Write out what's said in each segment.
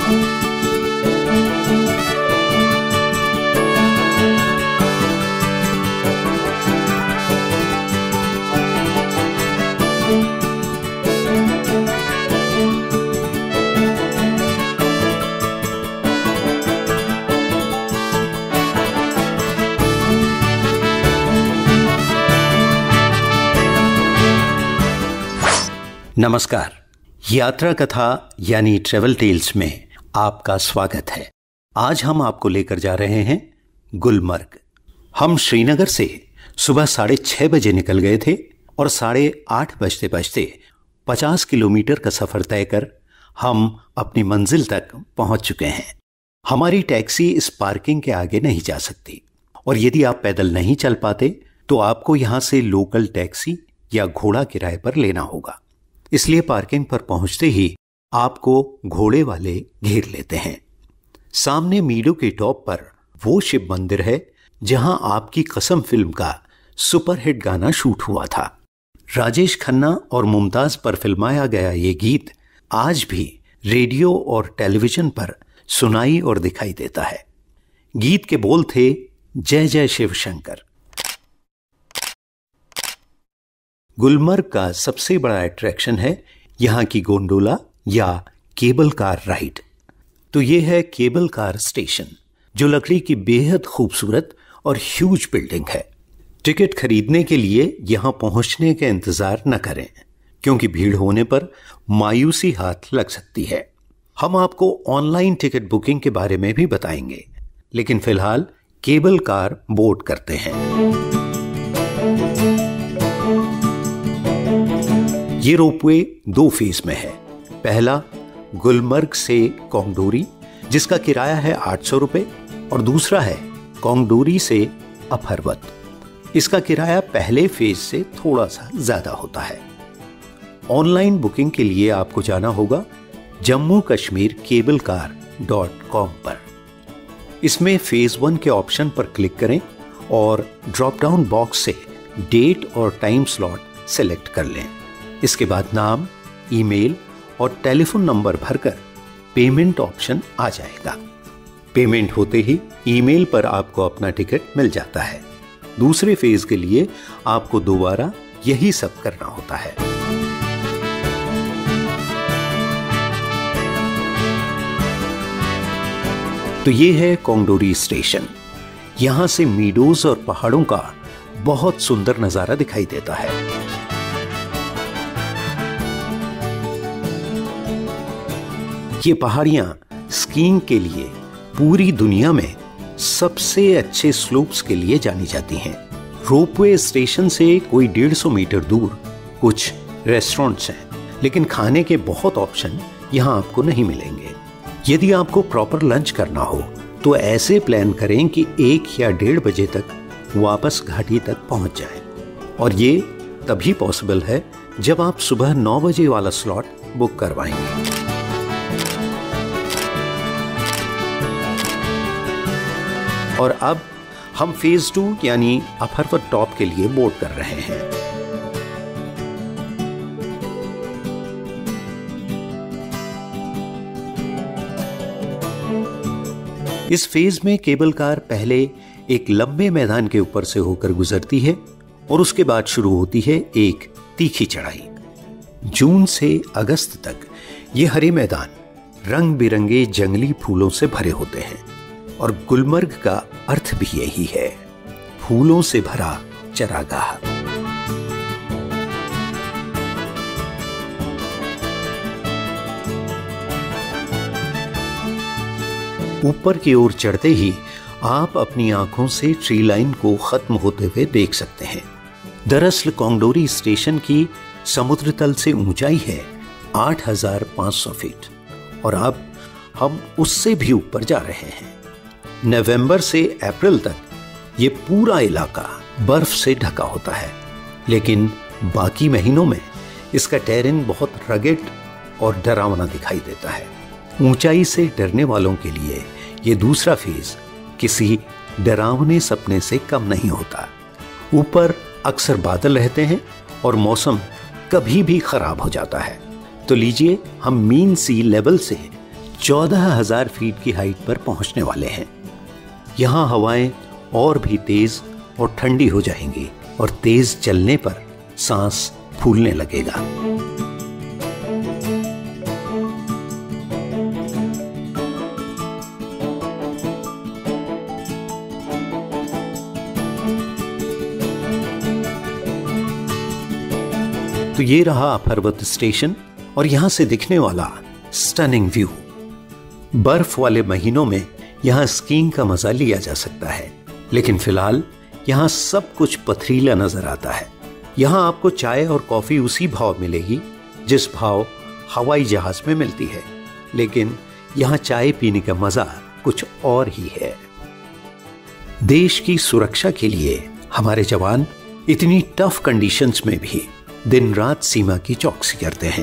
नमस्कार। यात्रा कथा यानी ट्रेवल टेल्स में आपका स्वागत है। आज हम आपको लेकर जा रहे हैं गुलमर्ग। हम श्रीनगर से सुबह 6:30 बजे निकल गए थे और 8:30 बजते बजते 50 किलोमीटर का सफर तय कर हम अपनी मंजिल तक पहुंच चुके हैं। हमारी टैक्सी इस पार्किंग के आगे नहीं जा सकती और यदि आप पैदल नहीं चल पाते तो आपको यहां से लोकल टैक्सी या घोड़ा किराए पर लेना होगा। इसलिए पार्किंग पर पहुंचते ही आपको घोड़े वाले घेर लेते हैं। सामने मीडो के टॉप पर वो शिव मंदिर है जहां आपकी कसम फिल्म का सुपरहिट गाना शूट हुआ था। राजेश खन्ना और मुमताज पर फिल्माया गया ये गीत आज भी रेडियो और टेलीविजन पर सुनाई और दिखाई देता है। गीत के बोल थे, जय जय शिव शंकर। गुलमर्ग का सबसे बड़ा अट्रैक्शन है यहां की गोंडोला या केबल कार राइड। तो यह है केबल कार स्टेशन, जो लकड़ी की बेहद खूबसूरत और ह्यूज बिल्डिंग है। टिकट खरीदने के लिए यहां पहुंचने का इंतजार न करें, क्योंकि भीड़ होने पर मायूसी हाथ लग सकती है। हम आपको ऑनलाइन टिकट बुकिंग के बारे में भी बताएंगे, लेकिन फिलहाल केबल कार बोर्ड करते हैं। ये रोपवे 2 फेज में है। पहला गुलमर्ग से कोंगडोरी, जिसका किराया है 800 रुपए, और दूसरा है कोंगडोरी से अफरवत। इसका किराया पहले फेज से थोड़ा सा ज्यादा होता है। ऑनलाइन बुकिंग के लिए आपको जाना होगा जम्मू कश्मीर केबल car.com पर। इसमें फेज 1 के ऑप्शन पर क्लिक करें और ड्रॉप डाउन बॉक्स से डेट और टाइम स्लॉट सेलेक्ट कर लें। इसके बाद नाम, ईमेल और टेलीफोन नंबर भरकर पेमेंट ऑप्शन आ जाएगा। पेमेंट होते ही ईमेल पर आपको अपना टिकट मिल जाता है। दूसरे फेज के लिए आपको दोबारा यही सब करना होता है। तो ये है कोंगडोरी स्टेशन। यहां से मीडोज और पहाड़ों का बहुत सुंदर नजारा दिखाई देता है। ये पहाड़ियां स्कीइंग के लिए पूरी दुनिया में सबसे अच्छे स्लोप्स के लिए जानी जाती हैं। रोपवे स्टेशन से कोई 150 मीटर दूर कुछ रेस्टोरेंट्स हैं, लेकिन खाने के बहुत ऑप्शन यहां आपको नहीं मिलेंगे। यदि आपको प्रॉपर लंच करना हो तो ऐसे प्लान करें कि 1 या 1:30 बजे तक वापस घाटी तक पहुंच जाएं। और ये तभी पॉसिबल है जब आप सुबह 9 बजे वाला स्लॉट बुक करवाएंगे। और अब हम फेज 2 यानी अफरवत टॉप के लिए बोर्ड कर रहे हैं। इस फेज में केबल कार पहले एक लंबे मैदान के ऊपर से होकर गुजरती है और उसके बाद शुरू होती है एक तीखी चढ़ाई। जून से अगस्त तक ये हरे मैदान रंग बिरंगे जंगली फूलों से भरे होते हैं और गुलमर्ग का अर्थ भी यही है, फूलों से भरा चरागाह। ऊपर की ओर चढ़ते ही आप अपनी आंखों से ट्री लाइन को खत्म होते हुए देख सकते हैं। दरअसल कोंगडोरी स्टेशन की समुद्र तल से ऊंचाई है 8,500 फीट और अब हम उससे भी ऊपर जा रहे हैं। नवंबर से अप्रैल तक ये पूरा इलाका बर्फ से ढका होता है, लेकिन बाकी महीनों में इसका टेरेन बहुत रगेड और डरावना दिखाई देता है। ऊंचाई से डरने वालों के लिए ये दूसरा फेज किसी डरावने सपने से कम नहीं होता। ऊपर अक्सर बादल रहते हैं और मौसम कभी भी खराब हो जाता है। तो लीजिए हम मीन सी लेवल से 14,000 फीट की हाइट पर पहुंचने वाले हैं। यहां हवाएं और भी तेज और ठंडी हो जाएंगी और तेज चलने पर सांस फूलने लगेगा। तो ये रहा पर्वत स्टेशन और यहां से दिखने वाला स्टनिंग व्यू। बर्फ वाले महीनों में यहां स्कीइंग का मजा लिया जा सकता है, लेकिन फिलहाल यहां सब कुछ पथरीला नजर आता है। यहां आपको चाय और कॉफी उसी भाव मिलेगी जिस भाव हवाई जहाज में मिलती है, लेकिन यहां चाय पीने का मजा कुछ और ही है। देश की सुरक्षा के लिए हमारे जवान इतनी टफ कंडीशंस में भी दिन रात सीमा की चौकसी करते हैं।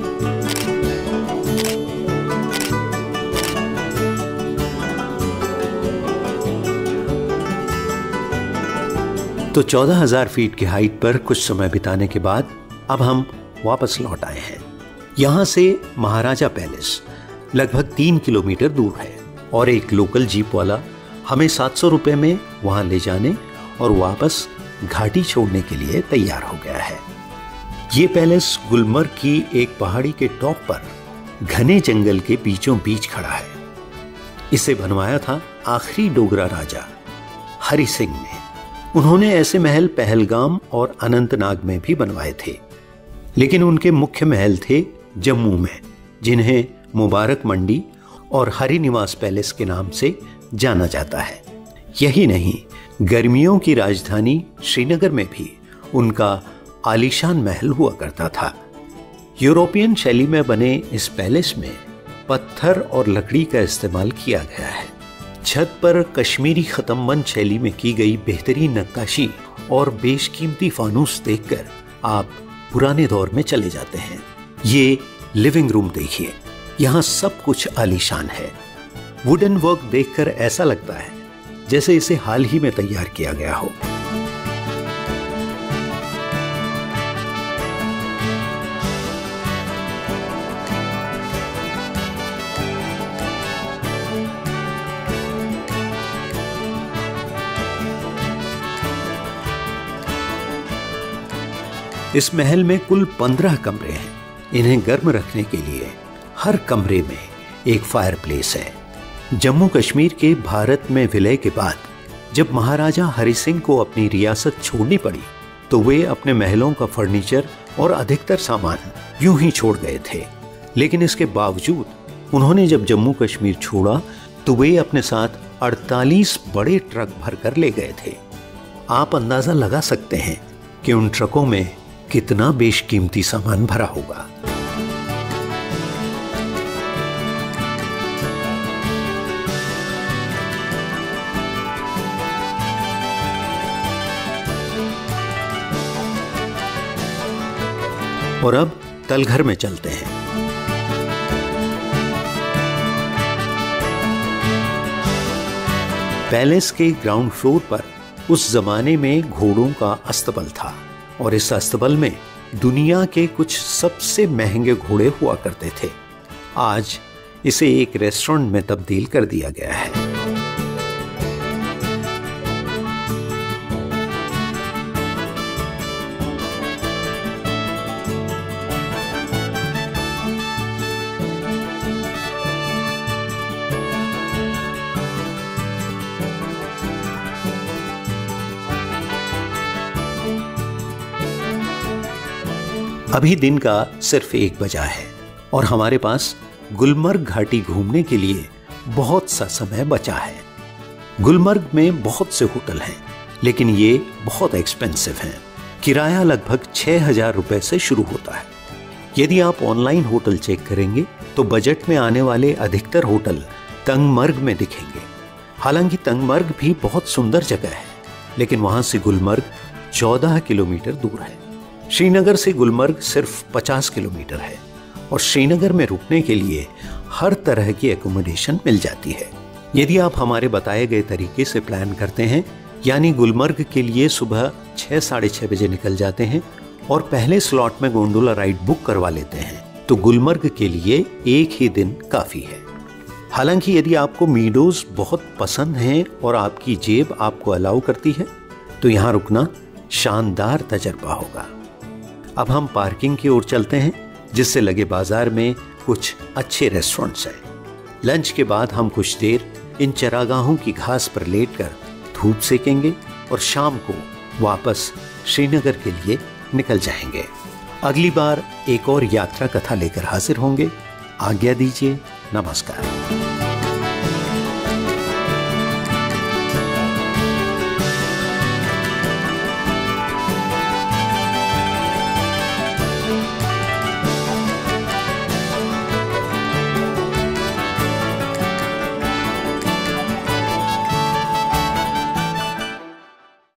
तो 14,000 फीट की हाइट पर कुछ समय बिताने के बाद अब हम वापस लौट आए हैं। यहां से महाराजा पैलेस लगभग 3 किलोमीटर दूर है और एक लोकल जीप वाला हमें 700 रुपए में वहां ले जाने और वापस घाटी छोड़ने के लिए तैयार हो गया है। ये पैलेस गुलमर्ग की एक पहाड़ी के टॉप पर घने जंगल के बीचों बीच खड़ा है। इसे बनवाया था आखिरी डोगरा राजा हरि सिंह ने। उन्होंने ऐसे महल पहलगाम और अनंतनाग में भी बनवाए थे, लेकिन उनके मुख्य महल थे जम्मू में, जिन्हें मुबारक मंडी और हरि निवास पैलेस के नाम से जाना जाता है। यही नहीं, गर्मियों की राजधानी श्रीनगर में भी उनका आलीशान महल हुआ करता था। यूरोपियन शैली में बने इस पैलेस में पत्थर और लकड़ी का इस्तेमाल किया गया है। छत पर कश्मीरी खतमबंद शैली में की गई बेहतरीन नक्काशी और बेशकीमती फानूस देखकर आप पुराने दौर में चले जाते हैं। ये लिविंग रूम देखिए, यहाँ सब कुछ आलीशान है। वुडन वर्क देखकर ऐसा लगता है जैसे इसे हाल ही में तैयार किया गया हो। इस महल में कुल 15 कमरे हैं। इन्हें गर्म रखने के लिए हर कमरे में एक फायरप्लेस है। जम्मू कश्मीर के भारत में विलय के बाद जब महाराजा हरि सिंह को अपनी रियासत छोड़नी पड़ी तो वे अपने महलों का फर्नीचर और अधिकतर सामान यूं ही छोड़ गए थे। लेकिन इसके बावजूद उन्होंने जब जम्मू कश्मीर छोड़ा तो वे अपने साथ 48 बड़े ट्रक भरकर ले गए थे। आप अंदाजा लगा सकते हैं कि उन ट्रकों में कितना बेशकीमती सामान भरा होगा। और अब तलघर में चलते हैं। पैलेस के ग्राउंड फ्लोर पर उस जमाने में घोड़ों का अस्तबल था और इस अस्तबल में दुनिया के कुछ सबसे महंगे घोड़े हुआ करते थे। आज इसे एक रेस्टोरेंट में तब्दील कर दिया गया है। अभी दिन का सिर्फ 1 बजा है और हमारे पास गुलमर्ग घाटी घूमने के लिए बहुत सा समय बचा है। गुलमर्ग में बहुत से होटल हैं, लेकिन ये बहुत एक्सपेंसिव हैं। किराया लगभग 6,000 रुपए से शुरू होता है। यदि आप ऑनलाइन होटल चेक करेंगे तो बजट में आने वाले अधिकतर होटल तंगमर्ग में दिखेंगे। हालांकि तंगमर्ग भी बहुत सुंदर जगह है, लेकिन वहां से गुलमर्ग 14 किलोमीटर दूर है। श्रीनगर से गुलमर्ग सिर्फ 50 किलोमीटर है और श्रीनगर में रुकने के लिए हर तरह की एकोमोडेशन मिल जाती है। यदि आप हमारे बताए गए तरीके से प्लान करते हैं, यानी गुलमर्ग के लिए सुबह 6 साढ़े 6 बजे निकल जाते हैं और पहले स्लॉट में गोंडोला राइड बुक करवा लेते हैं, तो गुलमर्ग के लिए एक ही दिन काफी है। हालांकि यदि आपको मीडोज बहुत पसंद हैं और आपकी जेब आपको अलाउ करती है तो यहां रुकना शानदार तजर्बा होगा। अब हम पार्किंग की ओर चलते हैं, जिससे लगे बाजार में कुछ अच्छे रेस्टोरेंट्स हैं। लंच के बाद हम कुछ देर इन चरागाहों की घास पर लेटकर धूप सेकेंगे और शाम को वापस श्रीनगर के लिए निकल जाएंगे। अगली बार एक और यात्रा कथा लेकर हाजिर होंगे। आज्ञा दीजिए, नमस्कार।